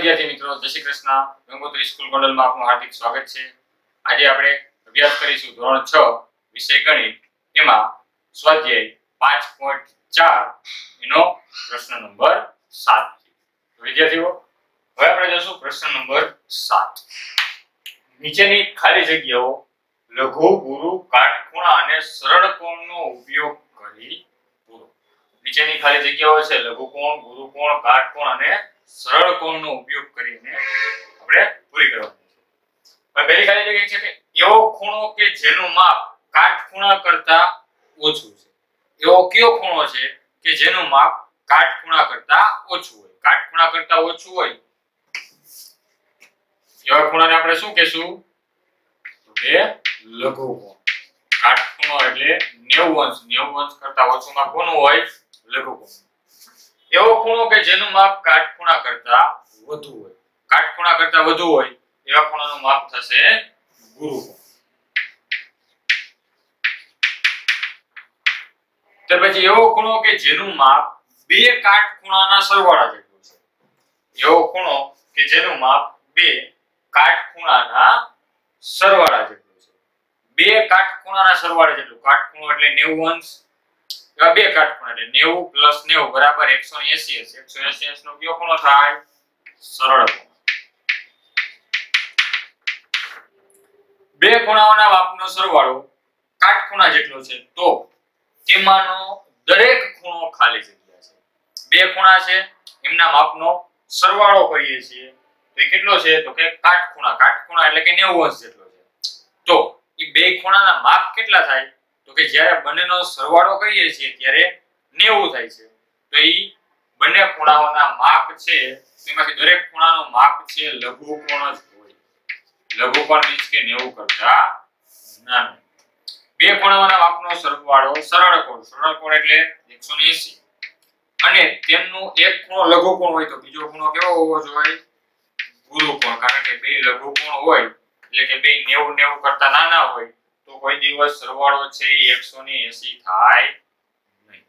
વિદ્યાર્થી મિત્રો, જય શ્રી કૃષ્ણ. ગંગોત્રી સ્કૂલ ગોંડલમાં આપનું હાર્દિક સ્વાગત છે. આજે આપણે અભ્યાસ કરીશું ધોરણ 6 વિષય ગણિત. એમાં સ્વાધ્યાય 5.4 એનો પ્રશ્ન નંબર 7. વિદ્યાર્થીઓ, હવે આપણે જોશું પ્રશ્ન નંબર 7. નીચેની ખાલી જગ્યાઓ લઘુ, ગુરુ, કાટખૂણા અને સરળ કોણનો ઉપયોગ કરી પૂરો. નીચેની ખાલી જગ્યાઓ છે લઘુ કોણ, ગુરુ કોણ, કાટકોણ અને સરળ કોણનો ઉપયોગ કરીને આપણે પૂરી કરવાની છે. હવે પહેલી ખાલી જગ્યા છે કે એવો ખૂણો કે જેનું માપ કાટખૂણા કરતા ઓછું છે. એવો કયો ખૂણો છે કે જેનું માપ કાટખૂણા કરતા ઓછું હોય? કાટખૂણા કરતા ઓછું હોય એવા ખૂણાને આપણે શું કહેશું? તો કે લઘુ કોણ. કાટખૂણો એટલે 90 અંશ. 90 અંશ કરતા ઓછુંમાં કોનું હોય? લઘુ કોણ. એવો ખૂણો કે જેનું માપ કાટખૂણા કરતા વધુ હોય. કાટખૂણા કરતા વધુ હોય એવા ખૂણાનું માપ થશે ગુરુ કોણ. ત્યાર પછી એવો ખૂણો કે જેનું માપ બે કાટખૂણાના સરવાળા જેટલું છે. એવો ખૂણો કે જેનું માપ બે કાટખૂણાના સરવાળા જેટલું છે. બે કાટખૂણાના સરવાળા જેટલું. કાટખૂણો એટલે 90 અંશ. એવા બે કાટખૂણા એટલે 90 + 90 બરાબર 180 હશે. 180 અંશનો કયો ખૂણો થાય? સરળ કોણ. બે ખૂણાઓના માપનો સરવાળો કાટખૂણા જેટલો છે તો તેમાંનો દરેક ખૂણો ખાલી જગ્યા છે. બે ખૂણા છે એમના માપનો સરવાળો કરીએ છીએ તો એ કેટલો છે? તો કે કાટખૂણા. કાટખૂણા એટલે કે 90 અંશ જેટલો છે. તો એ બે ખૂણાના માપ કેટલા થાય? તો કે જ્યારે બંનેનો સરવાળો કરીએ છીએ ત્યારે 90 થાય છે. તો એ બંને ખૂણાઓના માપ છે તેમાંથી દરેક ખૂણાનું માપ છે લઘુ કોણ જ હોય. લઘુ કોણ મીન્સ કે 90 કરતા નાનું. બે ખૂણાઓના માપનો સરવાળો સરળ કોણ. સરળ કોણ એટલે 180 અને તેમનું એક ખૂણો લઘુ કોણ હોય તો બીજો ખૂણો કેવો હોવો જોઈએ? ગુરુ કોણ. કારણ કે બે લઘુ કોણ હોય એટલે કે બે 90 કરતા નાના હોય તો કોઈ દિવસ સરવાળો છે 180 થાય નહીં.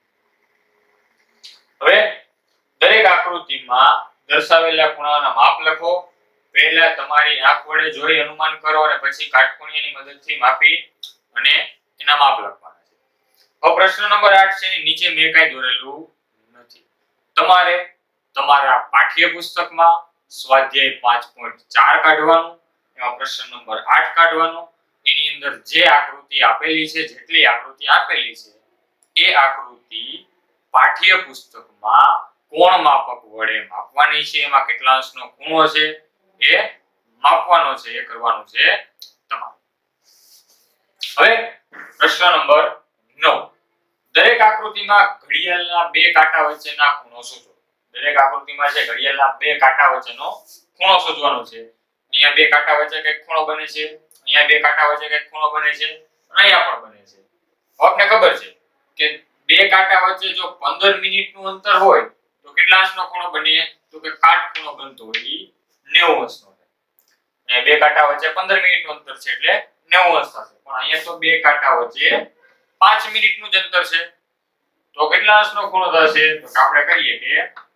હવે દરેક આકૃતિમાં દર્શાવેલા ખૂણાઓના માપ લખો. પહેલા તમારી આંખ વડે જોઈ અનુમાન કરો અને પછી કાટખૂણાની મદદથી માપી અને એના માપ લખવાના છે. હવે પ્રશ્ન નંબર 8 છે એની નીચે મેં કાઈ દોરેલું નથી. તમારે તમારા પાઠ્યપુસ્તકમાં સ્વાધ્યાય 5.4 કાઢવાનું, એમાં પ્રશ્ન નંબર 8 કાઢવાનો. એની અંદર જે આકૃતિ આપેલી છે, જેટલી આકૃતિ આપેલી છે એ આકૃતિ પાઠ્યપુસ્તકમાં કોણ માપક વડે માપવાની છે. એમાં કેટલા અંશનો ખૂણો છે એ માપવાનો છે, એ કરવાનું છે તમારે. હવે પ્રશ્ન નંબર 9. દરેક આકૃતિમાં ઘડિયાળના બે કાંટા વચ્ચેના ખૂણો શોધો. દરેક આકૃતિમાં છે ઘડિયાળના બે કાંટા વચ્ચેનો ખૂણો શોધવાનો છે. અહીંયા બે કાંટા વચ્ચે કઈ ખૂણો બને છે, અહીંયા બે કાંટા વચ્ચે કઈ ખૂણો બને છે, અહીંયા પણ બને છે. આપને ખબર છે કે બે કાંટા વચ્ચે જો 15 મિનિટનું અંતર હોય તો કેટલા અંશનો ખૂણો બને? તો કે કાટખૂણો બનતો હોય ઈ 90 અંશનો થાય. અહીંયા બે કાંટા વચ્ચે 15 મિનિટનું અંતર છે એટલે 90 અંશ થશે. પણ અહીંયા તો બે કાંટા વચ્ચે 5 મિનિટનું જ અંતર છે તો કેટલા અંશનો ખૂણો થશે? તો આપણે કહીએ કે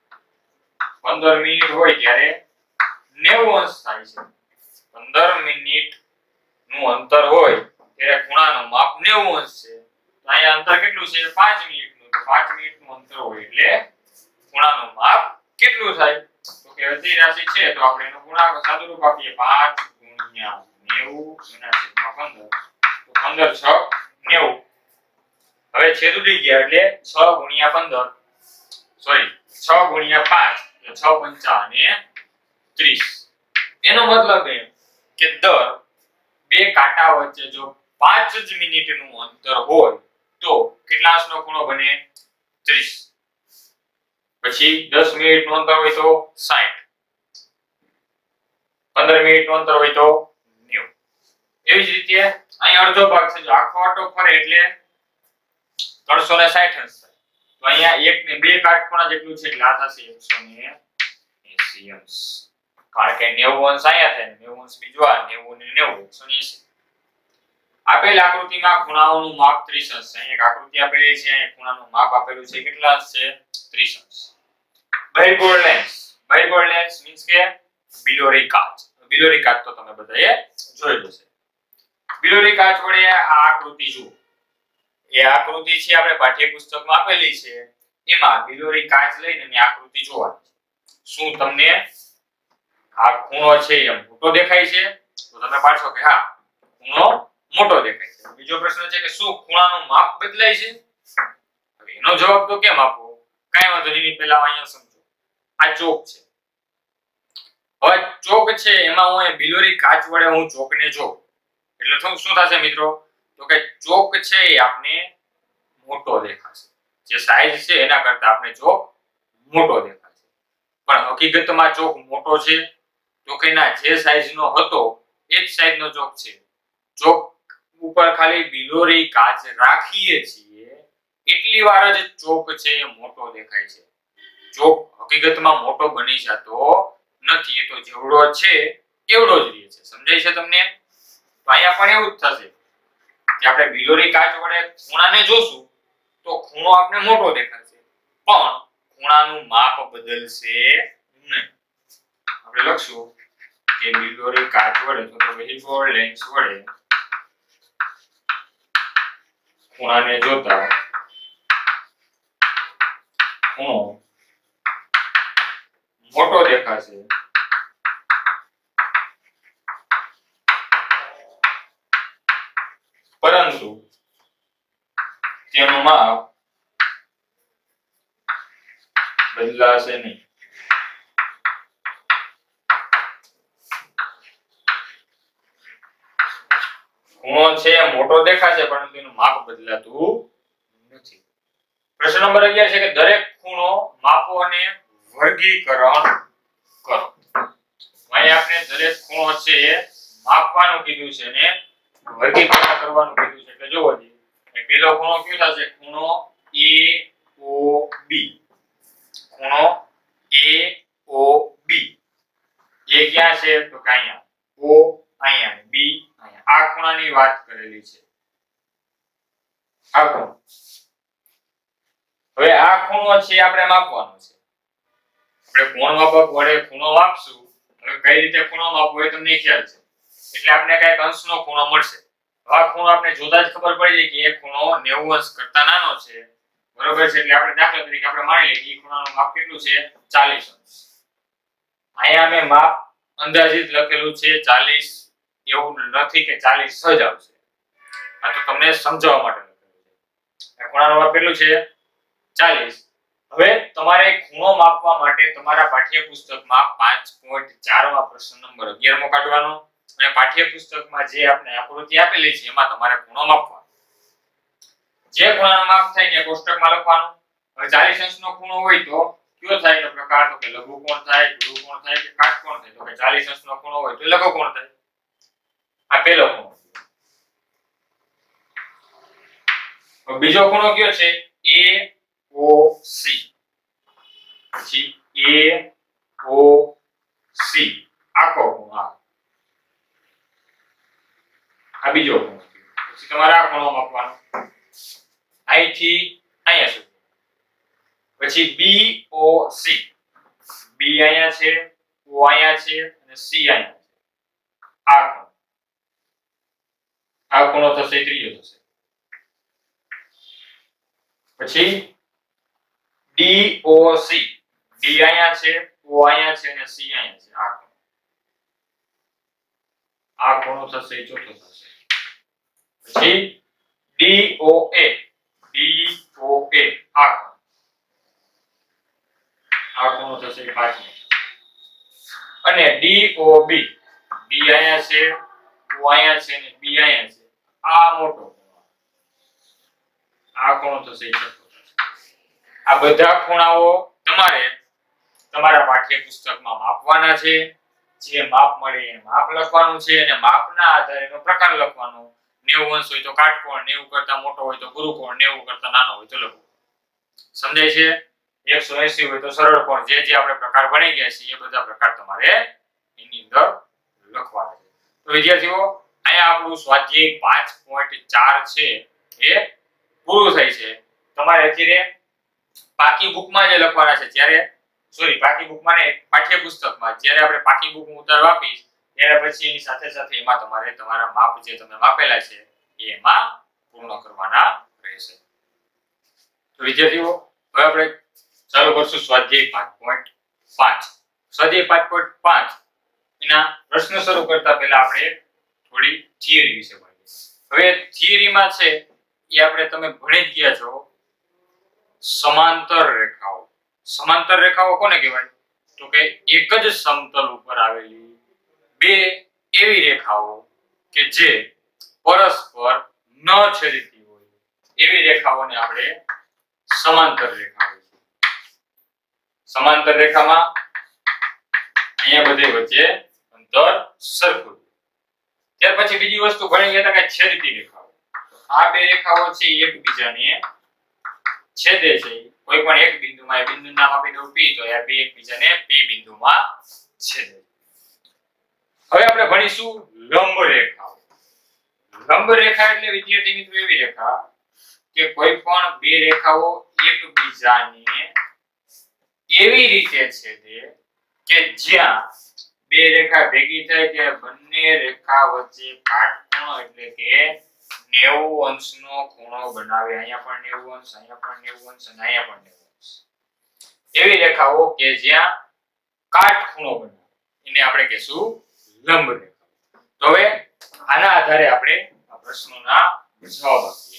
15 મિનિટ હોય ત્યારે 90 અંશ થાય છે. 15 મિનિટનું અંતર હોય ત્યારે ખૂણાનું માપ 90 અંશ છે. તો અહીંયા અંતર કેટલું છે? 5 મિનિટનું. તો 5 મિનિટનું અંતર હોય એટલે ખૂણાનું માપ કેટલું થાય? તો કે અતિ રાશિ છે તો આપણે એનો ગુણાકાર સાદુરૂપ આપીએ. 5 * 90 / 15. તો 15 × 6 90. હવે છેદ ઉડી ગયા એટલે 6 × 15 સોરી 6 × 5 એટલે 6 × 5 = 30. એનો મતલબ એ કે દર બે કાંટા વચ્ચે જો 5 જ મિનિટનું અંતર હોય તો કેટલા અંશનો ખૂણો બને? 30. પછી 10 મિનિટનું અંતર હોય તો 60. 15 મિનિટનું અંતર હોય તો 90. એવી જ રીતે અહીં અડધો ભાગ છે. જો આખો આટો ફરે એટલે 360 અંશ થાય. તો અહીંયા એક ને બે કાટખૂણા જેટલું છે એટલે આ થશે 180 અંશ. કારણ કે 90 અંશ અહીંયા થાય, 90 અંશ બીજો આ 90 ને 90 180. આપેલ આકૃતિમાં ખૂણાઓનું માપ 30 અંશ છે. અહીં એક આકૃતિ આપેલી છે, અહીં ખૂણાનું માપ આપેલું છે. કેટલા અંશ છે? 30 અંશ. બહિર્ગોળ લેન્સ. બહિર્ગોળ લેન્સ મીન્સ કે બિલોરી કાચ. બિલોરી કાચ તો તમે બધાએ જોઈ હશે. બિલોરી કાચ વડે આ આકૃતિ જુઓ. એ આકૃતિ છે આપણે પાઠ્યપુસ્તકમાં આપેલી છે. એમાં બિલોરી કાચ લઈને મેં આકૃતિ જોવાની. શું તમને આ ખૂણો છે એ મોટો દેખાય છે? તો તમે પાડશો કે હા, ખૂણો મોટો દેખાય છે. બીજો પ્રશ્ન છે કે શું ખૂણાનું માપ બદલાય છે? હવે એનો જવાબ તો કેમ આપવો? કાઈ વાંધો નહીં, પહેલા અહીંયા સમજો. આ ચોક છે. હવે ચોક છે એમાં હું બિલોરી કાચ વડે હું ચોકને જોઉં એટલે શું થશે મિત્રો? તો કે ચોક છે એ આપણે મોટો દેખાશે. જે સાઈઝ છે એના કરતા આપણે ચોક મોટો દેખાશે. પણ હકીકતમાં ચોક મોટો છે તો કે ના, જે સાઈઝનો હતો એ જ સાઈઝનો ચોક છે. ચોક ઉપર ખાલી બિલોરી કાચ રાખીએ છીએ એટલી વાર જ ચોક છે એ મોટો દેખાય છે. ચોક હકીકતમાં મોટો બની જતો નથી. એ તો જેવડો છે એવડો જ રહે છે. સમજાય છે તમને? તો અહીંયા પણ એવું જ થશે કે આપણે બિલોરી કાચ વડે ખૂણાને જોશું તો ખૂણો આપણે મોટો દેખાશે, પણ ખૂણાનું માપ બદલશે નહીં. આપણે લખશું કે બિલોરી કાચ વડે તો વેહિબોલ લેન્સ વડે ખૂણાને જોતા ખૂણો મોટો દેખાશે, પરંતુ તેનું માપ બદલાશે નહીં. ખૂણો છે મોટો દેખાશે પરંતુ એનું માપ બદલાતું નથી. પ્રશ્ન નંબર 11 છે કે દરેક ખૂણો માપો અને વર્ગીકરણ કરો. અહીં આપણે દરેક ખૂણો છે એ માપવાનું કીધું છે ને વર્ગીકરણ કરવાનું કીધું છે. એટલે જોવો જોઈએ પહેલો ખૂણો કયો થશે? ખૂણો AOB. ખૂણો AOB એ ક્યાં છે? તો કે અહીંયા. O અહીંયા, B અહીંયા. આ ખૂણાની વાત કરેલી છે. આ ખૂણો. હવે આ ખૂણો છે આપણે માપવાનો છે. આપણે કોણ માપક વડે ખૂણો માપશું. હવે કઈ રીતે ખૂણો માપવો એ તમને ખ્યાલ છે. એટલે આપણે કઈક અંશનો ખૂણો મળશે. આ ખૂણો આપણે જોતા જ ખબર પડી જાય કે એ ખૂણો 90 અંશ કરતા નાનો છે. બરોબર છે? એટલે આપણે દાખલા તરીકે આપણે માની લઈએ કે એ ખૂણાનું માપ કેટલું છે? 40 અંશ. અહીંયા મેં માપ અંદાજિત લખેલું છે 40. એવું નથી કે 40 જ આવશે. આ તો તમને સમજાવવા માટે લખેલું છે. આ ખૂણાનું માપ કેટલું છે? 40. હવે તમારે ખૂણો માપવા માટે તમારા પાઠ્યપુસ્તકમાં 5.4 માં પ્રશ્ન નંબર 11 મો કાઢવાનો અને પાઠ્યપુસ્તકમાં જે આપણે આકૃતિ આપેલી છે એમાં તમારે ખૂણો માપવાનો. જે ખૂણાનું માપ થાય તે કોષ્ટકમાં લખવાનું. હવે 40 અંશનો ખૂણો હોય તો કયો થાય એનો પ્રકાર? તો કે લઘુકોણ થાય, ગુરુકોણ થાય કે કાટકોણ થાય? તો કે 40 અંશનો ખૂણો હોય તો લઘુકોણ થાય. આ પહેલો ખૂણો. હવે બીજો ખૂણો કયો છે? AOC. પછી AOC આખો ખૂણો. આ બીજો ખૂણો. પછી તમારે આ ખૂણો માપવાનો અહીંથી અહીંયા સુધી. પછી BOC. B અહીંયા છે, O અહીંયા છે અને C અહીંયા છે. આ ખૂણો. આ ખૂણો થશે ત્રીજો થશે. પછી DOC. D અહીંયા છે, O અહીંયા છે અને C અહીંયા છે. આ ખૂણો. આ ખૂણો થશે ચોથો થશે. પછી DOA. DOA આ ખૂણો. આ ખૂણો થશે પાંચમો. અને DOB. D અહીંયા છે, O અહીંયા છે અને B અહીંયા છે. આ મોટો ખૂણો. આ ખૂણો થશે છઠ્ઠો. આ બધા ખૂણાઓ તમારે તમારા પાઠ્યપુસ્તકમાં માપવાના છે. જે માપ મળે એ માપ લખવાનું છે અને માપના આધારે એનો પ્રકાર લખવાનો. 90 અંશ હોય તો કાટકોણ, 90 કરતા મોટો હોય તો ગુરુકોણ, 90 કરતા નાનો હોય તો લઘુકોણ. સમજાય છે? 180 હોય તો સરળ કોણ. જે આપણે પ્રકાર ભણી ગયા છે એ બધા પ્રકાર તમારે એની અંદર લખવાના છે. તો વિદ્યાર્થીઓ અહીંયા આપણું સ્વાધ્યાય 5.4 છે એ પૂરું થાય છે. તમારે અત્યારે બાકી બુકમાં જે લખવાના છે ત્યારે સોરી પાકી બુકમાં ને પાઠ્યપુસ્તકમાં જ્યારે આપણે પાકી બુક ઉતારવા આપીશ ત્યારે પછી એની સાથે સાથે એમાં તમારે તમારા માપ જે તમે માપેલા છે એમાં પૂર્ણ કરવાના રહેશે. તો વિદ્યાર્થીઓ હવે આપણે ચાલુ કરશું સ્વાધ્યાય 5.5. સ્વાધ્યાય 5.5 એના પ્રશ્ન શરૂ કરતા પહેલા આપણે થોડી થિયરી વિશે ભણીએ. હવે થિયરીમાં છે એ આપણે તમે ભણી જ ગયા છો સમાંતર રેખાઓ. સમાંતર રેખાઓ કોને કહેવાય? તો કે એક જ સમતલ ઉપર આવેલી બે એવી રેખાઓ કે જે પરસ્પર ન છેદતી હોય એવી રેખાઓને આપણે સમાંતર રેખા કહીએ. સમાંતર રેખામાં અહીંયા બધે વચ્ચે અંતર સરખું. ત્યાર પછી બીજી વસ્તુ ભણી ગયા હતા કે છેદતી રેખાઓ. આ બે રેખાઓ છે એકબીજાને છેદે છે. કોઈ પણ એક બિંદુમાં એ બિંદુનું નામ આપી દઉં P તો આ બે એકબીજાને P બિંદુમાં છેદે. હવે આપણે ભણીશું લંબ રેખાઓ. લંબ રેખા એટલે વિદ્યાર્થી મિત્રો એવી રેખા કે કોઈ પણ બે રેખાઓ એકબીજાને એવી રીતે છેદે કે જ્યાં બે રેખા ભેગી થાય ત્યારે બંને રેખા વચ્ચે કાટખૂણો એટલે કે 90 અંશનો ખૂણો બનાવે. અહીંયા પણ 90 અંશ, અહીંયા પણ 90 અંશ અને અહીંયા પણ 90 અંશ. એવી રેખાઓ કે જ્યાં કાટખૂણો બનાવે એને આપણે કહીશું લંબ રેખા. તો હવે આના આધારે આપણે આ પ્રશ્નોના જવાબ આપીએ.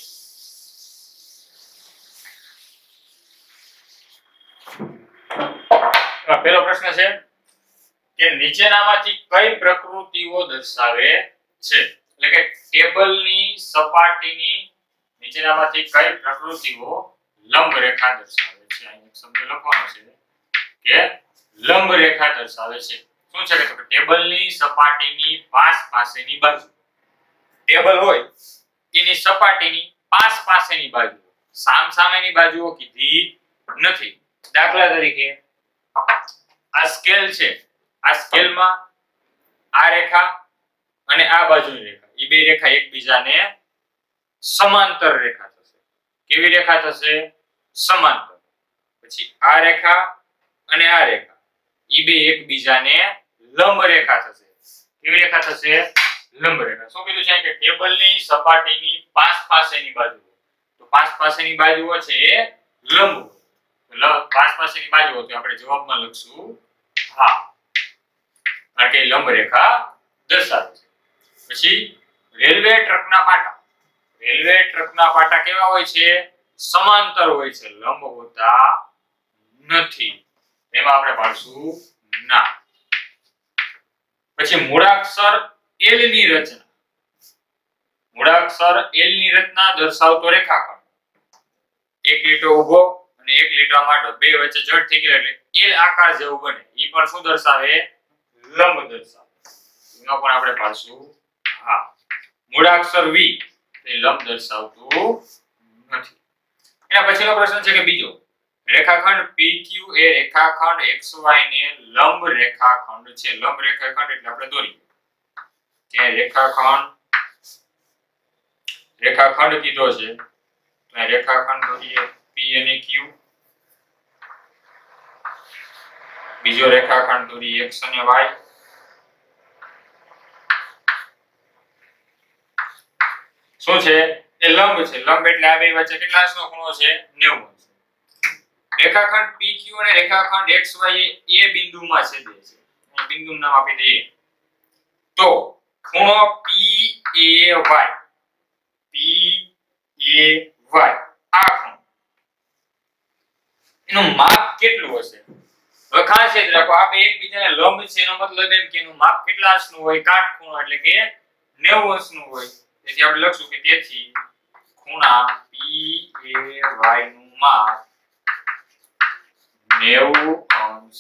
પહેલો પ્રશ્ન છે કે નીચેનામાંથી કઈ પ્રકૃતિઓ દર્શાવે છે? એટલે કે ટેબલની સપાટીની નીચેનામાંથી કઈ પ્રકૃતિઓ લંબ રેખા દર્શાવે છે? અહીં એક શબ્દ લખવાનો છે કે લંબ રેખા દર્શાવે છે. શું છે કે ટેબલની સપાટીની પાસેની બાજુ. ટેબલ હોય એની સપાટીની પાસેની બાજુ, સામસામેની બાજુઓ કીધી નથી. દાખલા તરીકે આ સ્કેલ છે. આ સ્કેલમાં આ રેખા અને આ બાજુની રેખા એ બે રેખા એકબીજાને સમાંતર રેખા થશે. કેવી રેખા થશે? સમાંતર. પછી આ રેખા અને આ રેખા એ બે એકબીજાને લંબ રેખા થશે. કેવી રેખા થશે? લંબ રેખા. શું કીધું છે કે ટેબલની સપાટીની પાસેની બાજુ. તો પાસેની બાજુઓ છે એ લંબ. પાસેની બાજુઓ તો આપણે જવાબમાં લખશું હા, કારણ કે લંબ રેખા દર્શાવે છે. પછી રેલવે ટ્રકના પાટા. રેલવે ટ્રકના પાટા કેવા હોય છે? સમાંતર હોય છે, લંબ હોતા નથી. એમાં આપણે પાડશું ના. પછી મૂળાક્ષર L ની રચના. મૂળાક્ષર L ની રચના દર્શાવતો રેખાખંડ. એક લીટો ઊભો અને એક લીટો આડો, બે વચ્ચે જડ થઈ ગયો એટલે L આકાર જેવું બને. ઈ પણ શું દર્શાવે? લંબ દર્શાવે. એનો પણ આપણે પાડશું હા. મૂળાક્ષર V એ લંબ દર્શાવતું નથી. એના પછીનો પ્રશ્ન છે કે બીજો રેખાખંડ PQ એ રેખાખંડ XY ને લંબ રેખાખંડ છે. લંબ રેખાખંડ એટલે આપણે દોરીએ કે રેખાખંડ કીધો છે તો આ રેખાખંડ દોરીએ P અને Q. બીજો રેખાખંડ દોરીએ X અને Y. શું છે? એ લંબ છે. લંબ એટલે આ બે વચ્ચે કેટલા અંશનો ખૂણો છે? 90 અંશ. રેખાખંડ PQ અને રેખાખંડ XY એ બિંદુમાં છેદે છે. અહીં બિંદુનું નામ આપી દઈએ તો ખૂણો PAY આ ખૂણો એનું માપ કેટલું હશે? હવે ખાસ યાદ રાખો આ બે એકબીજાને લંબ છે એનો મતલબ એમ કે એનું માપ કેટલા અંશનું હોય? કાટખૂણો એટલે કે 90 અંશનું હોય. તેથી આપણે લખશું કે તેથી ખૂણા PAY નું માપ 90 અંશ.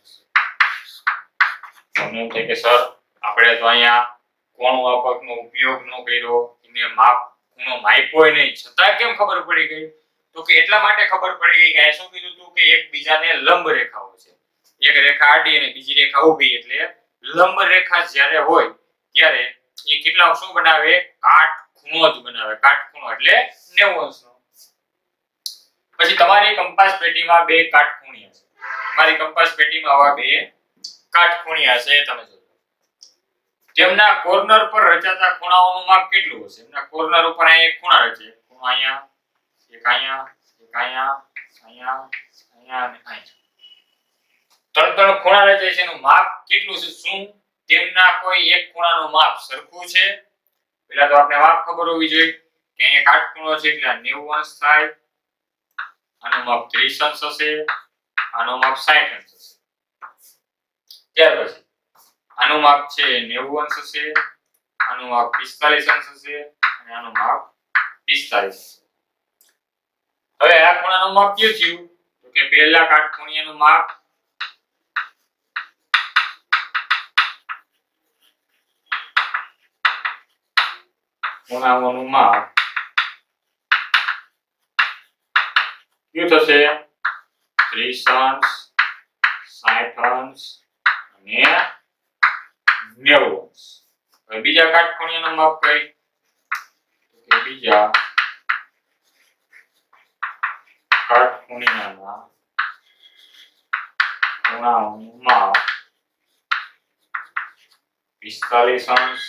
તમને એમ થાય કે સર આપણે તો અહીંયા કોણ માપકનો ઉપયોગ ન કર્યો, એને માપ ખૂણો માપ્યો નહીં, છતાં કેમ ખબર પડી ગઈ? તો કે એટલા માટે ખબર પડી ગઈ કે આ શું કીધું હતું કે એકબીજાને લંબ રેખાઓ છે. એક રેખા આડી અને બીજી રેખા ઊભી એટલે લંબ રેખા જ્યારે હોય ત્યારે એ કેટલા શું બનાવે? કાટખૂણો જ બનાવે. કાટખૂણો એટલે 90 અંશનો. પછી તમારી કંપાસ પેટીમાં બે કાટખૂણિયા છે. તમારી કંપાસ પેટીમાં આવા બે કાટખૂણિયા છે તમે જોજો. તેમના કોર્નર પર રચાતા ખૂણાઓનું માપ કેટલું હશે? એમના કોર્નર ઉપર અહીં એક ખૂણા રચે, ખૂણો અહીંયા, એક અહીંયા, એક અહીંયા, અહીંયા, અહીંયા અને અહીંયા. ત્રણ ખૂણા રચે છે, એનું માપ કેટલું છે? શું તેમના કોઈ એક ખૂણાનું માપ સરખું છે? પહેલા તો આપણે માપ ખબર હોવી જોઈએ કે અહીંયા કાટખૂણો છે એટલે 90 અંશ થાય, આનું માપ 30 અંશ હશે, આનું માપ 60 અંશ હશે. ત્યાર પછી આનું માપ છે 90 અંશ હશે, આનું માપ 45 અંશ હશે અને આનું માપ 45 અંશ. હવે આ ખૂણાનું માપ કયું થયું? તો કે પહેલા કાટખૂણિયાનું માપ ખૂણાઓનું માપ કયું થશે? 30 અંશ, 60 અંશ અને 90 અંશ. હવે બીજા કાટખૂણિયાનું માપ કઈ? તો કે બીજા કાટખૂણિયાના ખૂણાઓનું માપ 45 અંશ,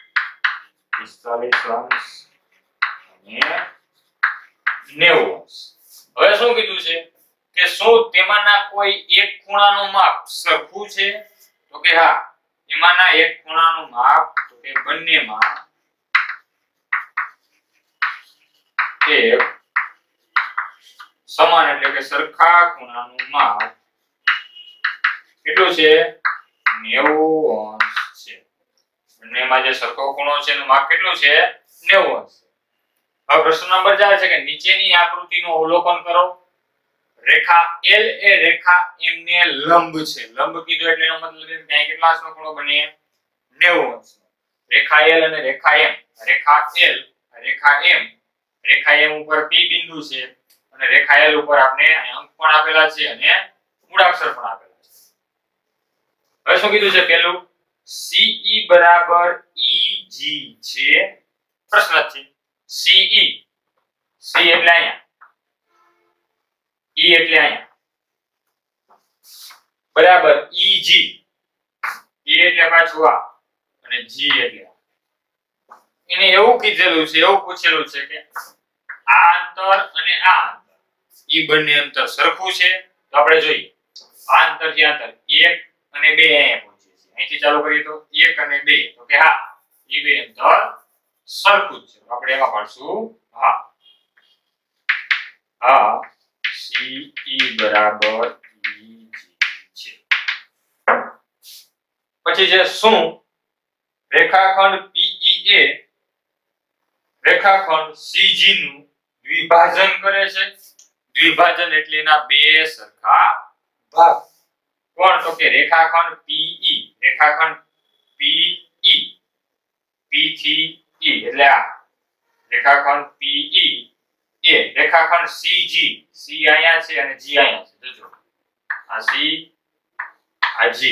45 અંશ અને 90 અંશ. હવે શું કીધું છે કે શું તેમાંના કોઈ એક ખૂણાનું માપ સરખું છે? તો કે હા, એમાંના એક ખૂણાનું માપ તો કે બંનેમાં એક સમાન એટલે કે સરખા ખૂણાનું માપ કેટલું છે? 90 અંશ છે. બંનેમાં જે સરખો ખૂણો છે એનું માપ કેટલું છે? 90 અંશ. હવે પ્રશ્ન નંબર 4 છે કે નીચેની આકૃતિનું અવલોકન કરો. રેખા L એ રેખા M ને લંબ છે. લંબ કીધું એટલે એનો મતલબ એમ કે અહીં કેટલા અંશનો ખૂણો બને? 90 અંશનો. રેખા L અને રેખા M. રેખા L, રેખા M. રેખા M ઉપર P બિંદુ છે અને રેખા L ઉપર આપણે અહીં અંક પણ આપેલા છે અને મૂળાક્ષર પણ આપેલા છે. હવે શું કીધું છે? પહેલું CE બરાબર EG છે. પ્રશ્ન છે CE, C એટલે અહીંયા, E એટલે અહીંયા, બરાબર EG, E એટલે પાછું આ અને G એટલે આ. એને એવું કીધેલું છે, એવું પૂછેલું છે કે આ અંતર અને આ અંતર, ઈ બંને અંતર સરખું છે? તો આપણે જોઈએ આ અંતર થી અંતર 1 અને 2 અહીંયા પહોંચીએ છીએ. અહીંથી ચાલુ કરીએ તો 1 અને 2, તો કે હા, ઈ બે અંતર સરખું જ છે. આપણે એમાં પાડશું હા. હા, CE બરાબર EG છે. પછી છે શું રેખાખંડ PE રેખાખંડ CG નું દ્વિભાજન કરે છે? દ્વિભાજન એટલે એના બે સરખા ભાગ. કોણ? તો કે રેખાખંડ PE, રેખાખંડ PE, P થી E એટલે આ રેખાખંડ PE એ રેખાખંડ CG, C અહીંયા છે અને G અહીંયા છે. જોજો આ C, આ G,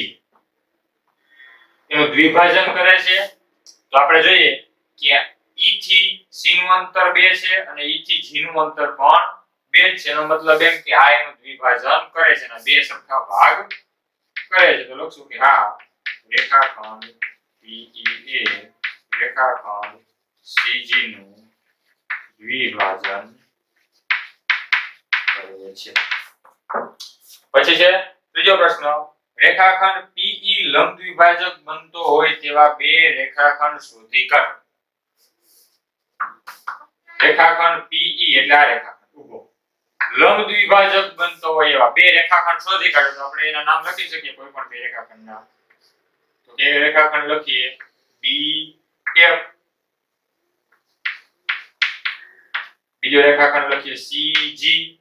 એનું દ્વિભાજન કરે છે. તો આપણે જોઈએ કે E થી C નું અંતર 2 છે અને E થી G નું અંતર પણ 2 છે. એનો મતલબ એમ કે આ એનું દ્વિભાજન કરે છે અને બે સરખા ભાગ કરે છે. તો લખશું કે હા, રેખાખંડ PE એ રેખાખંડ CG નું દ્વિભાજન કરે છે. પછી છે ત્રીજો પ્રશ્ન, રેખાખંડ PE લંબ દ્વિભાજક બનતો હોય તેવા બે રેખાખંડ શોધી કાઢો. રેખાખંડ PE એટલે આ રેખાખંડ ઊભો લંબ દ્વિભાજક બનતો હોય એવા બે રેખાખંડ શોધી કાઢો. તો આપણે એના નામ લખી શકીએ કોઈ પણ બે રેખાખંડના. તો બે રેખાખંડ લખીએ BF, બીજો રેખાખંડ લખીએ CG,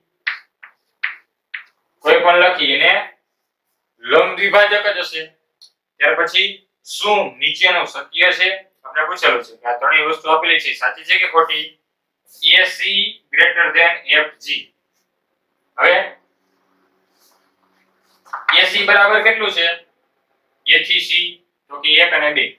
કોઈ પણ લખી એને લંબ દ્વિભાજક જ હશે. ત્યાર પછી શું નીચેનું શક્ય છે? આપણે પૂછેલું છે કે આ ત્રણેય વસ્તુ આપેલી છે, સાચી છે કે ખોટી? AC greater than FG. હવે AC બરાબર કેટલું છે? A થી C તો કે 1 અને 2.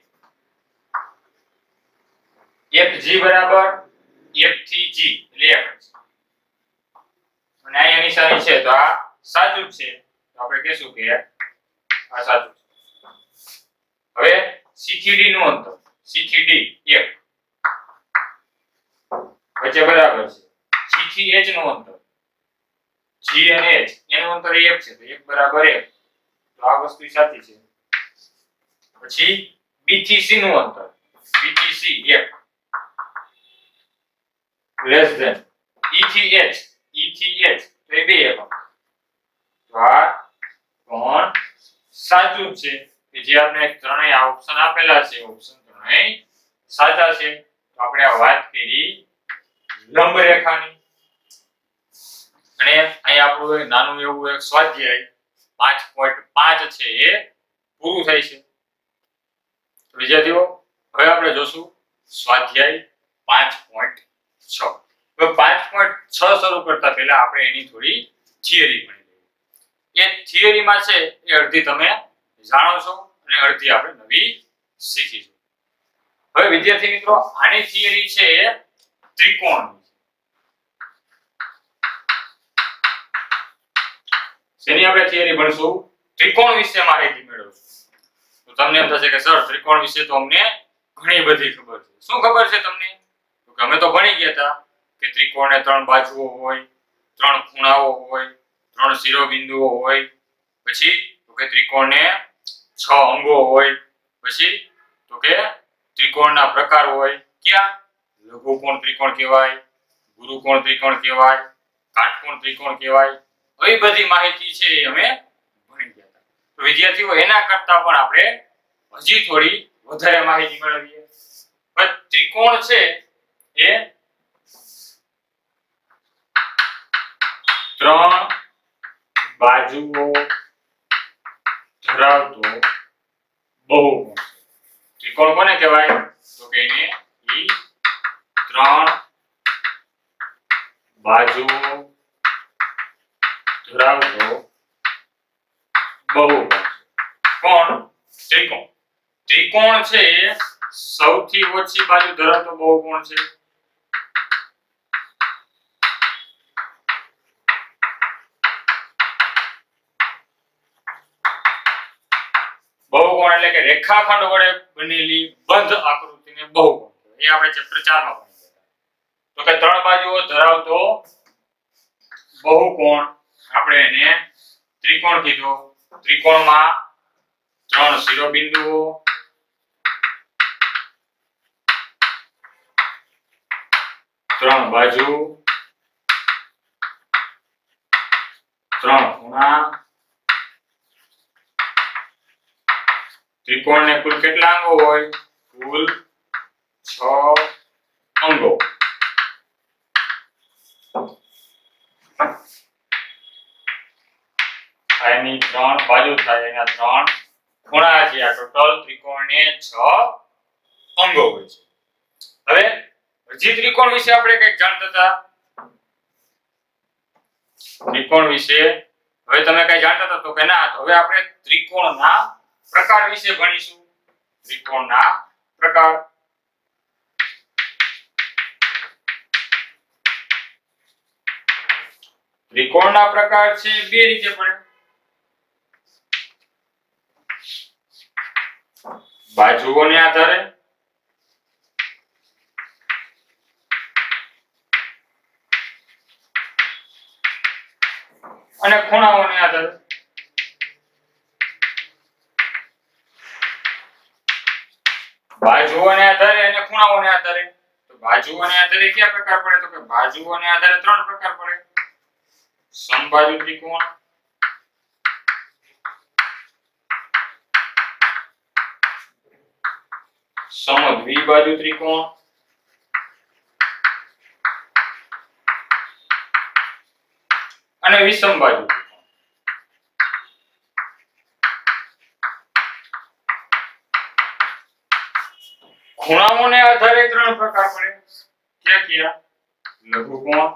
FG બરાબર F થી G એટલે 1 છે. અને અહીંયા નિશાની છે તો આ સાચું છે. તો આપણે કહેશું કે આ સાચું છે. હવે C થી D નું અંતર, C થી D 1 વચ્ચે બરાબર છે. G થી H નું અંતર, G અને H એનું અંતર 1 છે, તો 1 બરાબર 1, તો આ વસ્તુ સાચી છે. પછી B થી C નું અંતર, B થી C 1 લેસ ધેન E થી H, E થી H તો એ 2 એકમ, તો આ પણ સાચું છે કે જે આપણે ત્રણેય આ ઓપ્શન આપેલા છે, ઓપ્શન ત્રણેય સાચા છે. તો આપણે આ વાત કરી લંબ રેખાની. અને અહીં આપણું એક નાનું એવું એક સ્વાધ્યાય 5.5 છે એ પૂરું થાય છે. તો વિદ્યાર્થીઓ હવે આપણે જોશું સ્વાધ્યાય 5.6. હવે 5.6 શરૂ કરતા પહેલા આપણે એની થોડી થિયરી ભણી લઈએ. એ થિયરીમાં છે એ અડધી તમે જાણો છો અને અડધી આપણે નવી શીખીશું. હવે વિદ્યાર્થી મિત્રો આની થિયરી છે એ ત્રિકોણ. જેની આપણે થિયરી ભણશું ત્રિકોણ વિશે માહિતી મેળવશું. તો તમને એમ થશે કે સર ત્રિકોણ વિશે તો અમને ઘણી બધી ખબર છે. શું ખબર છે તમને? તો કે અમે તો ભણી ગયા હતા કે ત્રિકોણને 3 બાજુઓ હોય, 3 ખૂણાઓ હોય, 3 શિરોબિંદુઓ હોય, પછી તો કે ત્રિકોણને 6 અંગો હોય, પછી તો કે ત્રિકોણના પ્રકાર હોય. ક્યાં? લઘુકોણ ત્રિકોણ કહેવાય, ગુરુકોણ ત્રિકોણ કહેવાય, કાટકોણ ત્રિકોણ કહેવાય. આવી બધી માહિતી છે એ અમે ભણી ગયા હતા. તો વિદ્યાર્થીઓ એના કરતા પણ આપણે હજી થોડી વધારે માહિતી મેળવીએ. ત્રિકોણ છે એ 3 બાજુઓ ધરાવતો બહુકોણ છે. ત્રિકોણ કોને કહેવાય? તો કે એને 3 બાજુઓ ધરાવતો બહુકોણ છે. કોણ? ત્રિકોણ. ત્રિકોણ છે એ સૌથી ઓછી બાજુ ધરાવતો બહુકોણ છે. બહુકોણ એટલે કે રેખાખંડ વડે બનેલી બંધ આકૃતિને બહુકોણ કહેવાય. એ આપણે ચેપ્ટર 4 માં ભણી ગયા. તો કે 3 બાજુઓ ધરાવતો બહુકોણ આપણે એને ત્રિકોણ કીધો. ત્રિકોણમાં 3 શિરોબિંદુઓ, 3 બાજુ, 3 ખૂણા. ત્રિકોણને કુલ કેટલા અંગો હોય? કુલ 6 અંગો. આની 3 બાજુ થાય, એના 3 ખૂણા છે. આ ટોટલ ત્રિકોણને 6 અંગો હોય છે. હવે હજી ત્રિકોણ વિશે આપણે કંઈક જાણતા હતા. ત્રિકોણ વિશે હવે તમે કંઈ જાણતા હતા? તો કે ના. તો હવે આપણે ત્રિકોણના પ્રકાર વિશે ભણીશું. ત્રિકોણના પ્રકાર. ત્રિકોણના પ્રકાર છે બે રીતે પડે. બાજુઓને આધારે અને ખૂણાઓને આધારે. બાજુઓને આધારે અને ખૂણાઓને આધારે. તો બાજુઓને આધારે કયા પ્રકાર પડે? તો કે બાજુઓને આધારે 3 પ્રકાર પડે. સમબાજુ ત્રિકોણ, સમદ્વિબાજુ ત્રિકોણ અને વિષમબાજુ ત્રિકોણ. ખૂણાઓને આધારે 3 પ્રકાર પડે. ક્યાં ક્યાં? લઘુકોણ,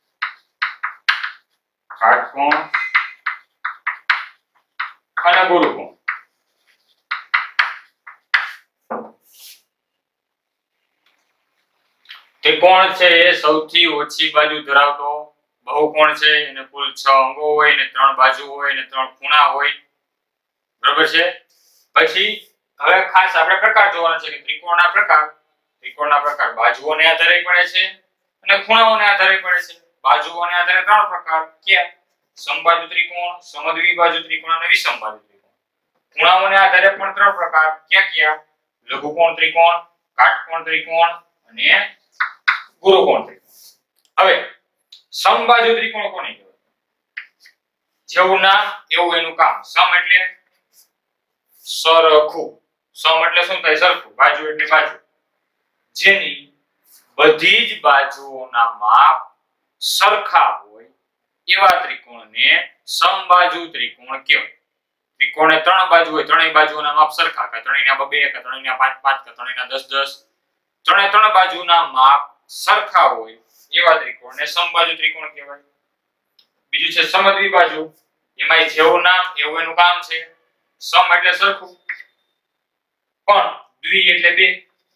કાટકોણ અને ગુરુકોણ. ત્રિકોણ છે એ સૌથી ઓછી બાજુ ધરાવતો બહુકોણ છે એને કુલ 6 અંગો હોય ને 3 બાજુ હોય ને 3 ખૂણા હોય બરાબર છે પછી હવે ખાસ આપણે પ્રકાર જોવાનો છે કે ત્રિકોણના પ્રકાર બાજુઓને આધારે પડે છે અને ખૂણાઓને આધારે પડે છે બાજુઓને આધારે 3 પ્રકાર કયા સમબાજુ ત્રિકોણ સમદ્વિબાજુ ત્રિકોણ અને વિષમબાજુ ત્રિકોણ ખૂણાઓને આધારે પણ 3 પ્રકાર કયા લઘુકોણ ત્રિકોણ કાટકોણ ત્રિકોણ અને ગુરુકોણ ત્રિકોણ હવે સમબાજુ ત્રિકોણ કોને કહેવાય જેવું નામ એવું એનું કામ સમ એટલે સરખું સમ એટલે શું થાય સરખું બાજુ એટલે બાજુ જેની બધી જ બાજુઓના માપ સરખા હોય એવા ત્રિકોણને સમબાજુ ત્રિકોણ કહેવાય ત્રિકોણને 3 બાજુ હોય ત્રણેય બાજુઓના માપ સરખા કે ત્રણેયના 2 કે ત્રણેયના 5 કે ત્રણેયના 10 ત્રણે બાજુના માપ સરખા હોય એવા ત્રિકોણને સમબાજુ ત્રિકોણ કહેવાય બીજું છે સમદ્વિબાજુ એમાં જેવું નામ એવું એનું કામ છે સમ એટલે સરખું પણ દ્વિ એટલે બે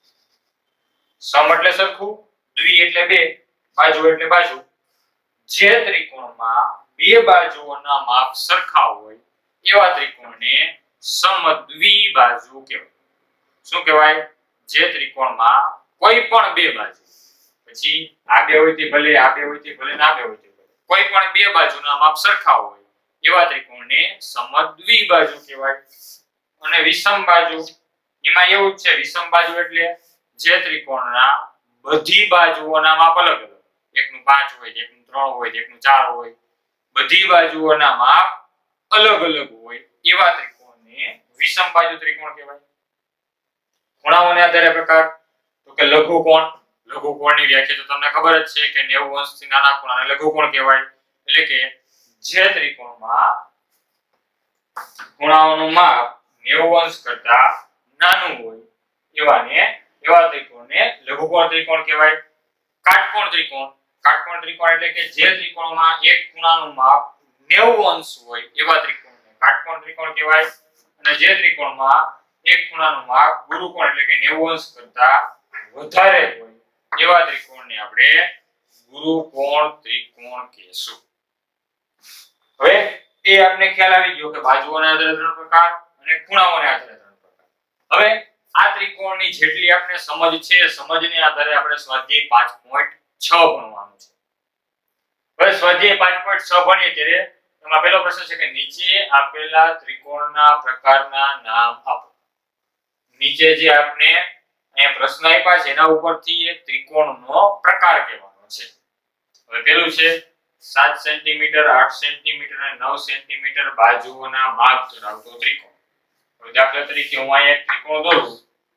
સમ એટલે સરખું દ્વિ એટલે બે બાજુ એટલે બાજુ જે ત્રિકોણમાં બે બાજુઓના માપ સરખા હોય એવા ત્રિકોણને સમદ્વિબાજુ કહેવાય શું કહેવાય જે ત્રિકોણમાં કોઈ પણ બે બાજુ પછી આ બે હોય તે ભલે આ બે હોય તે ભલે ના બે હોય તે ભલે કોઈ પણ બે બાજુના માપ સરખા હોય એવા ત્રિકોણને સમદ્વિબાજુ કહેવાય અને વિષમબાજુ એમાં એવું છે વિષમબાજુ એટલે જે ત્રિકોણના બધી બાજુઓના માપ અલગ અલગ એકનું 5 હોય એકનું 3 હોય એકનું 4 હોય બધી બાજુઓના માપ અલગ અલગ હોય એવા ત્રિકોણને વિષમબાજુ ત્રિકોણ કહેવાય ખૂણાઓને આધારે પ્રકાર તો કે લઘુકોણની વ્યાખ્યા તો તમને ખબર જ છે કે 90 અંશથી નાના ખૂણાને લઘુકોણ કહેવાય એટલે કે જે ત્રિકોણમાં ખૂણાઓનું માપ 90 અંશ કરતા નાનું હોય એવા ત્રિકોણને લઘુકોણ ત્રિકોણ કહેવાય કાટકોણ ત્રિકોણ એટલે કે જે ત્રિકોણમાં એક ખૂણાનું માપ 90 અંશ હોય એવા ત્રિકોણને કાટકોણ ત્રિકોણ કહેવાય અને જે ત્રિકોણમાં એક ખૂણાનું માપ ગુરુકોણ એટલે કે 90 અંશ કરતા વધારે હોય એવા ત્રિકોણને આપણે ગુરુકોણ ત્રિકોણ કહેશું હવે એ આપને ખ્યાલ આવી ગયો કે બાજુઓના આધારે 3 પ્રકાર અને ખૂણાઓના આધારે 3 પ્રકાર હવે આ ત્રિકોણની જેટલી આપણે સમજ છે સમજને આધારે આપણે સ્વાધ્યાય 5.6 ભણવાનું છે હવે સ્વાધ્યાય 5.6 ભણીએ ત્યારે એમાં પહેલો પ્રશ્ન છે કે નીચે આપેલા ત્રિકોણના પ્રકારના નામ આપો નીચે જે આપને અહીંયા પ્રશ્ન આપ્યા છે એના ઉપરથી એક ત્રિકોણનો પ્રકાર કહેવાનો છે હવે પહેલું છે 7 સેન્ટીમીટર 8 સેન્ટીમીટર અને 9 સેન્ટીમીટર બાજુઓના માપ ધરાવતો ત્રિકોણ હવે દાખલા તરીકે હું અહીંયા એક ત્રિકોણ દોરું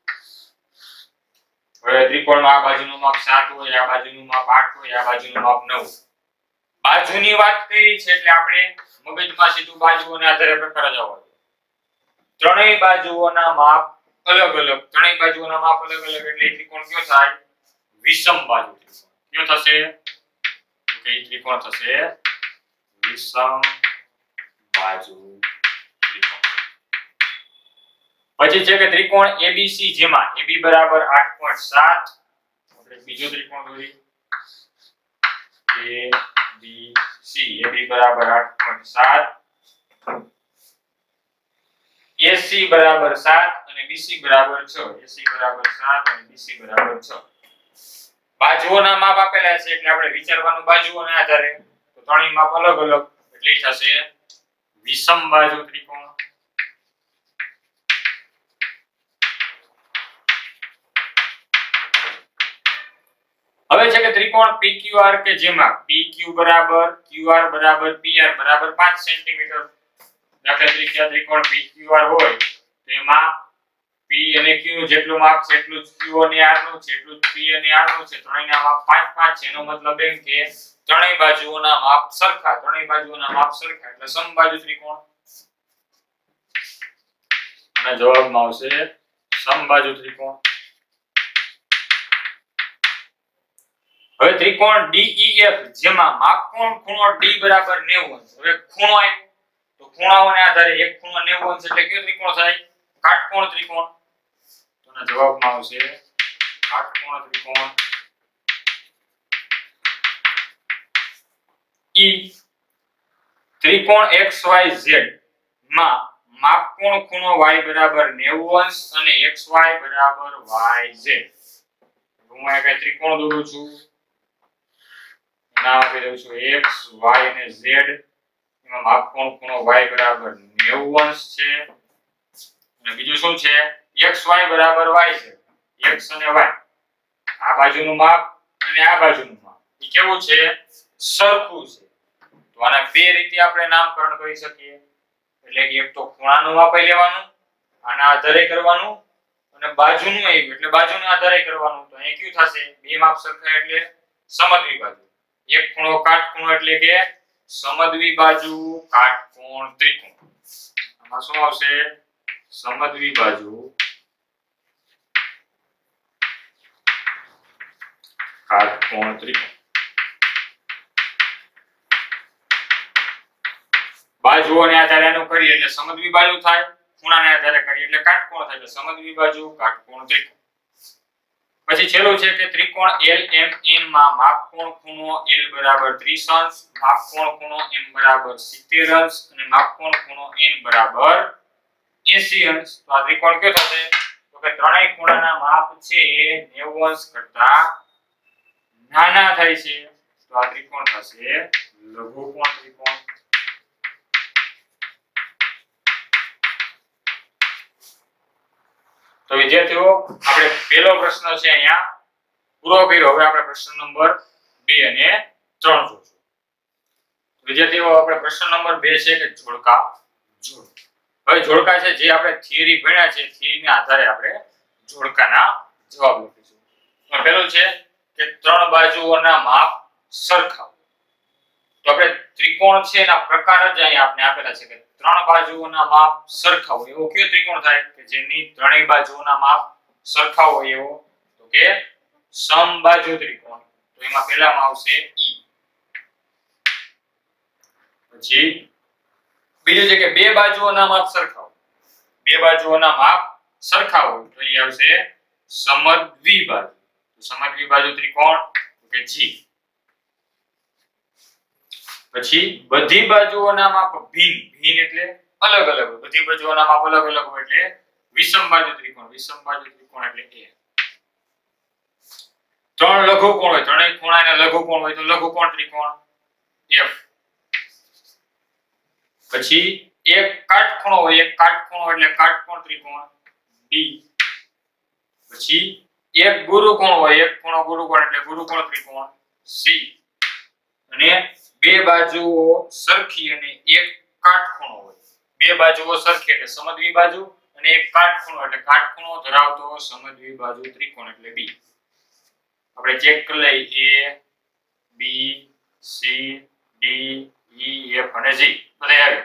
હવે ત્રિકોણમાં આ બાજુનું માપ 7 હોય આ બાજુનું માપ 8 હોય આ બાજુનું માપ 9 બાજુની વાત કરી છે એટલે આપણે મગજમાં સીધું બાજુઓને આધારે પ્રકાર જ આવવો ત્રણેય બાજુઓના માપ અલગ અલગ એટલે ત્રિકોણ કયો થાય વિષમબાજુ ત્રિકોણ કયો થશે કે ત્રિકોણ થશે વિષમબાજુ ત્રિકોણ પછી છે કે ત્રિકોણ ABC જેમાં AB બરાબર 8.7 આપણે બીજો ત્રિકોણ દોરી ABC AB બરાબર 8.7 AC બરાબર 7 અને BC બરાબર 6 AC બરાબર 7 અને BC બરાબર 6 બાજુઓના માપ આપેલા છે એટલે આપણે વિચારવાનું બાજુઓના આધારે તો ત્રણેય માપ અલગ અલગ એટલે થશે વિષમબાજુ ત્રિકોણ હવે છે કે ત્રિકોણ PQR કે જેમાં PQ બરાબર QR બરાબર PR બરાબર 5 સેન્ટીમીટર દાખલા તરીકે આ ત્રિકોણ PQR હોય તો એમાં P અને Q નું જેટલું માપ છે એટલું જ Q અને R નું છે એટલું જ P અને R નું છે ત્રણેયના માપ 5 છે એનો મતલબ એમ કે ત્રણેય બાજુઓના માપ સરખા એટલે સમબાજુ ત્રિકોણ અને જવાબમાં આવશે સમબાજુ ત્રિકોણ હવે ત્રિકોણ DEF જેમાં માપકોણ ખૂણો D બરાબર 90 અંશ હવે ખૂણો આવ્યો તો ખૂણાઓને આધારે એક ખૂણો 90 અંશ એટલે કયો ત્રિકોણ થાય કાટકોણ ત્રિકોણ તો ના જવાબમાં આવશે કાટકોણ ત્રિકોણ E ત્રિકોણ XYZ માં માપકોણ ખૂણો y બરાબર 90 અંશ અને XY બરાબર YZ. હું આ કઈ ત્રિકોણ દોરું છું, નામ આપી દઉં છું x y અને z. એમાં માપકોણ ખૂણો y બરાબર 90 અંશ છે અને બીજું શું છે xy બરાબર yz. x અને y આ બાજુનું માપ અને આ બાજુનું માપ એ કેવું છે, સરખું છે. તો આના બે રીતે આપણે નામકરણ કરી શકીએ. એટલે કે એક તો ખૂણાનું માપ લેવાનું, આના આધારે કરવાનું, અને બાજુનું આવ્યું એટલે બાજુના આધારે કરવાનું. તો અહીં શું થશે, બે માપ સરખા એટલે સમદ્વિ બાજુ. એક ખૂણો કાટખૂણો એટલે કે સમદ્વિ બાજુ કાટકોણ ત્રિકોણ. આમાં શું આવશે, સમદ્વિ બાજુ કાટકોણ ત્રિકોણ. બાજુઓને આધારે એનું કરીએ એટલે સમદ્વિ બાજુ થાય, ખૂણાને આધારે કરીએ એટલે કાટકોણ થાય, એટલે સમદ્વિ બાજુ કાટકોણ ત્રિકોણ. પછી છેલ્લું છે કે ત્રિકોણ LMN માં માપકોણ ખૂણો L બરાબર 30 અંશ, માપકોણ ખૂણો M બરાબર 70 અંશ અને માપકોણ ખૂણો N બરાબર 80 અંશ. તો આ ત્રિકોણ કયો થશે, તો કે ત્રણેય ખૂણાના માપ છે 90 અંશ કરતા નાના થાય છે. તો આ ત્રિકોણ થશે લઘુકોણ ત્રિકોણ. તો વિદ્યાર્થીઓ આપણે પહેલો પ્રશ્ન છે અહીંયા પૂરો કર્યો. હવે આપણે પ્રશ્ન નંબર 2 અને 3 જોઈશું. વિદ્યાર્થીઓ આપણે પ્રશ્ન નંબર 2 છે કે જોડકા જોડો. હવે જોડકા છે જે આપણે થિયરી ભણ્યા છે, થિયરીના આધારે આપણે જોડકાના જવાબ લખીશું. તો પહેલું છે કે ત્રણ બાજુઓના માપ સરખા. તો આપણે ત્રિકોણ છે એના પ્રકાર જ અહીં આપણે આપેલા છે કે ત્રણ બાજુઓના માપ સરખા હોય એવો કયો ત્રિકોણ થાય કે જેની ત્રણેય બાજુઓના માપ સરખા હોય એવો, તો કે સમબાજુ ત્રિકોણ. તો એમાં પહેલામાં આવશે E. પછી બીજું છે કે બે બાજુઓના માપ સરખા હોય. બે બાજુઓના માપ સરખા હોય તો એ આવશે સમદ્વિ બાજુ. તો સમદ્વિ બાજુ ત્રિકોણ કે G. પછી બધી બાજુઓના માપ ભિન્ન. ભિન્ન એટલે અલગ અલગ હોય. બધી બાજુઓના માપ અલગ અલગ હોય એટલે વિષમ બાજુ ત્રિકોણ. વિષમ બાજુ ત્રિકોણ એટલે A. ત્રણ લઘુકોણ હોય, ત્રણેય ખૂણાના લઘુકોણ હોય તો લઘુકોણ ત્રિકોણ F. પછી એક કાટખૂણો હોય, એક કાટખૂણો એટલે કાટકોણ ત્રિકોણ D. પછી એક ગુરુકોણ હોય, એક ખૂણો ગુરુકોણ એટલે ગુરુકોણ ત્રિકોણ C. અને બે બાજુઓ સરખી અને એક કાટખૂણો હોય. બે બાજુઓ સરખી એટલે સમદ્વિ બાજુ અને એક કાટખૂણો એટલે કાટખૂણો ધરાવતો સમદ્વિ બાજુ ત્રિકોણ એટલે B. આપણે ચેક કરી લઈએ A, B, C, D, E, F અને G બધા આવે.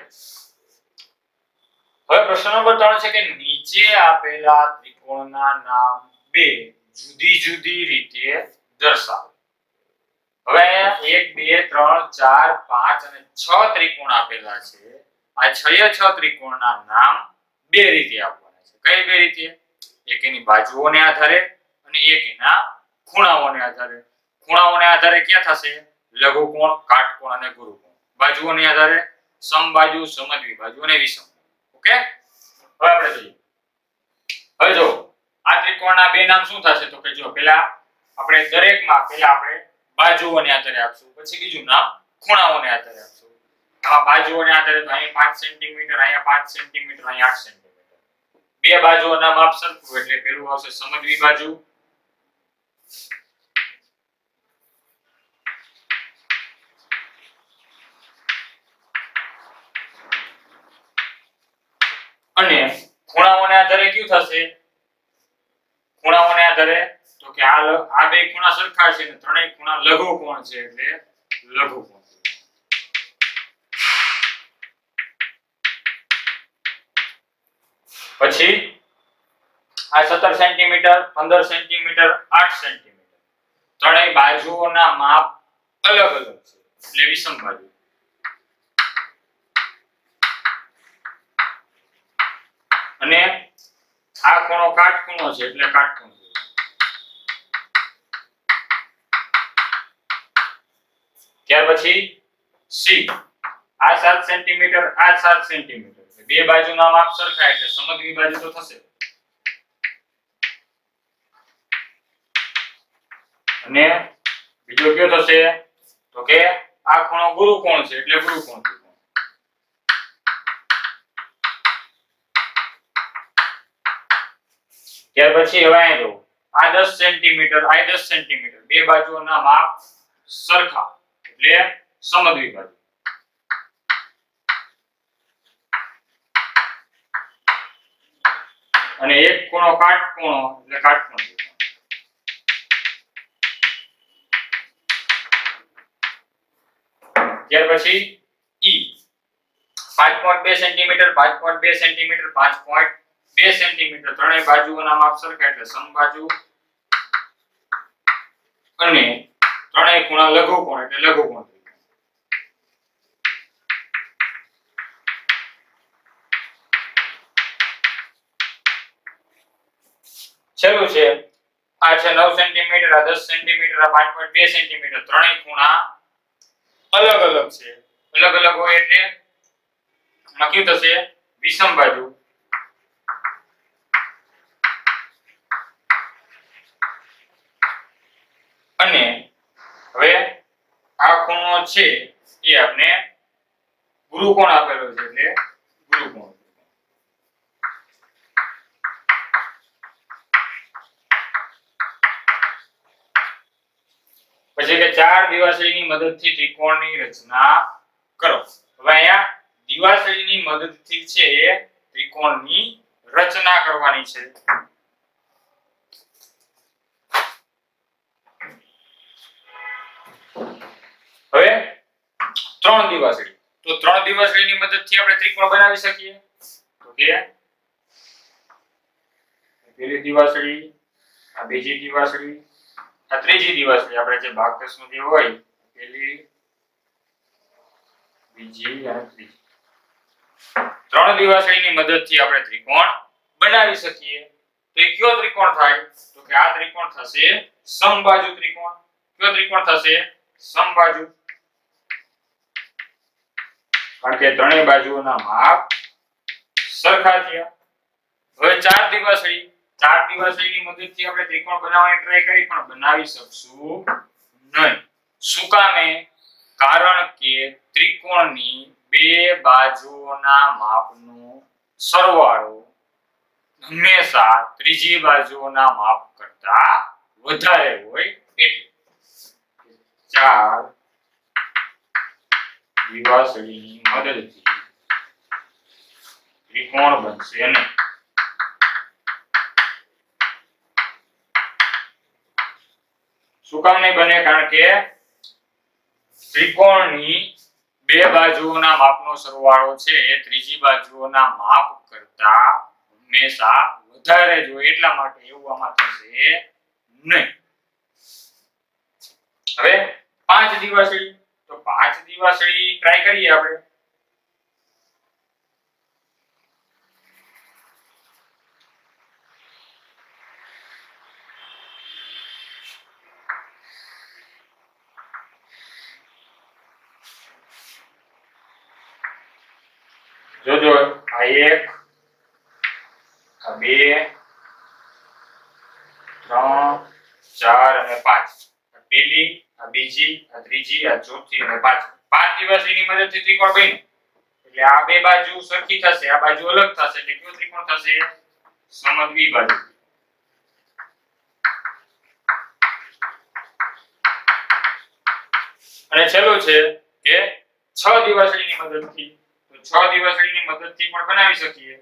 હવે પ્રશ્ન નંબર 3 છે કે નીચે આપેલા ત્રિકોણના નામ બે જુદી જુદી રીતે દર્શાવો. હવે 1 2 3 4 5 અને 6 ત્રિકોણ આપેલા છે. આ 6 ત્રિકોણના નામ બે રીતે આપવાના છે. કઈ બે રીતે? એક એની બાજુઓને આધારે અને એક એના ખૂણાઓને આધારે. ખૂણાઓને આધારે ક્યાં થશે? લઘુકોણ, કાટકોણ અને ગુરુકોણ. બાજુઓને આધારે સમબાજુ, સમદ્વિ બાજુ અને વિષમ. ઓકે, હવે આપણે જોઈએ. હવે જો આ ત્રિકોણના બે નામ શું થશે તો કે જો પહેલા આપણે દરેકમાં પહેલા આપણે બાજુઓને આધારે આપશું, પછી બીજું નામ ખૂણાઓને આધારે આપશું. આમાં બાજુઓને આધારે તો અહીં 5 સેન્ટીમીટર, અહીંયા 5 સેન્ટીમીટર, અહીંયા 8 સેન્ટીમીટર. બે બાજુઓના માપ સરખું એટલે પેલું આવશે સમદ્વિ બાજુ. અને ખૂણાઓને આધારે કયું થશે? ખૂણાઓને આધારે તો કે આ બે ખૂણા સરખા છે અને ત્રણેય ખૂણા લઘુકોણ છે એટલે લઘુકોણ. પછી આ 17 સેન્ટીમીટર, 15 સેન્ટીમીટર, 8 સેન્ટીમીટર. ત્રણેય બાજુઓના માપ અલગ અલગ છે એટલે વિષમ બાજુ. અને આ ખૂણો કાટખૂણો છે એટલે કાટખૂણો. ત્યાર પછી સી આ 7 સેન્ટીમીટર આ 7 સેન્ટીમીટર બે બાજુના માપ સરખા એટલે સમદ્વી બાજુ તો થશે અને બીજો કયો થશે તો કે આ ખૂણો ગુરુકોણ છે એટલે ગુરુકોણ ત્યાર પછી હવે અહીં જો આ 10 સેન્ટીમીટર આ 10 સેન્ટીમીટર બે બાજુઓના માપ સરખા એટલે સમદ્વી બાજુ અને એક ખૂણો કાટખૂણો એટલે કાટખૂણો ત્યાર પછી ઈ 5.2 સેન્ટીમીટર 5.2 સેન્ટીમીટર 5.2 સેન્ટીમીટર ત્રણેય બાજુઓના માપ સરખા એટલે સમબાજુ અને ત્રણેય ખૂણા લઘુકોણ એટલે લઘુકોણ છેલ્લું છે આ છે 9 સેન્ટીમીટર આ 10 સેન્ટીમીટર આ 5.2 સેન્ટીમીટર ત્રણેય ખૂણા અલગ અલગ છે અલગ અલગ હોય એટલે નક્કી થશે વિષમ બાજુ અને હવે આ ખૂણો છે એ આપણે ગુરુકોણ આપેલો છે એટલે ગુરુકોણ પછી કે ચાર દિવાસળીની મદદથી ત્રિકોણની રચના કરો હવે અહીંયા દિવાસળીની મદદથી છે ત્રિકોણની રચના કરવાની છે હવે ત્રણ દિવાસળી તો ત્રણ દિવાસળીની મદદથી આપણે ત્રિકોણ બનાવી શકીએ તો કે પહેલી દિવાસળી આ બીજી દિવાસળી આ ત્રીજી દિવાસળી આપણે જે ભાગકસનું જે હોય પહેલી બીજી અને ત્રીજી ત્રણ દિવાસળીની મદદથી આપણે ત્રિકોણ બનાવી શકીએ તો એ કયો ત્રિકોણ થાય તો કે આ ત્રિકોણ થશે સમબાજુ ત્રિકોણ કયો ત્રિકોણ થશે સમબાજુ કારણ કે ત્રણેય બાજુઓના માપ સરખા થયા હવે ચાર દિવાસળીની મદદથી આપણે ત્રિકોણ બનાવવાની ટ્રાય કરી પણ બનાવી શકશું નહીં શું કામે કારણ કે ત્રિકોણની બે બાજુઓના માપનો સરવાળો હંમેશા ત્રીજી બાજુઓના માપ કરતા વધારે હોય એટલે ચાર દિવાસળીની મદદથી ત્રિકોણ બનશે નહીં શું કામ નહીં બને કારણ કે ત્રિકોણની બે બાજુઓના માપનો સરવાળો છે એ ત્રીજી બાજુઓના માપ કરતા હંમેશા વધારે જ હોય એટલા માટે એવું આમાં થશે નહીં હવે પાંચ દિવાસળી તો પાંચ દિવાસળી ટ્રાય કરીએ આપણે જોજો આ એક આ બે ત્રણ ચાર અને પાંચ પહેલી આ બીજી આ ત્રીજી આ ચોથી અને પાંચમી પાંચ દિવાસળીની મદદથી ત્રિકોણ બન્યું એટલે આ બે બાજુ સરખી થશે આ બાજુ અલગ થશે એટલે કયો ત્રિકોણ થશે સમદ્વી બાજુ અને છેલ્લું છે કે 6 દિવાસળીની મદદથી તો 6 દિવાસળીની મદદથી પણ બનાવી શકીએ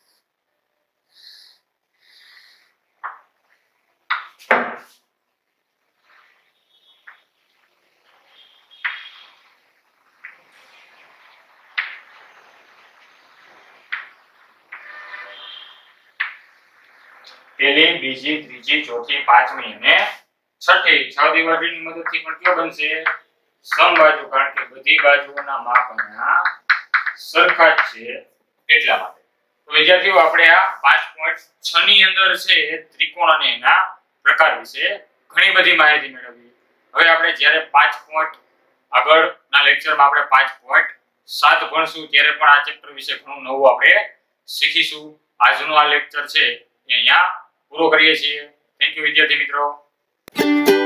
પહેલી બીજી ત્રીજી ચોથી પાંચમી અને છઠ્ઠી 6 દિવાસળીની મદદથી પણ કયો બનશે સમબાજુ કારણ કે બધી બાજુઓના માપ અહીંયા સરખા જ છે એટલા માટે તો વિદ્યાર્થીઓ આપણે આ 5.6 ની અંદર છે ત્રિકોણ અને એના પ્રકાર વિશે ઘણી બધી માહિતી મેળવી હવે આપણે જ્યારે આગળના લેક્ચરમાં આપણે 5.7 ભણશું ત્યારે પણ આ ચેપ્ટર વિશે ઘણું નવું આપણે શીખીશું. આજનો આ લેક્ચર છે એ અહીંયા પૂરો કરીએ છીએ. થેન્ક યુ વિદ્યાર્થી મિત્રો.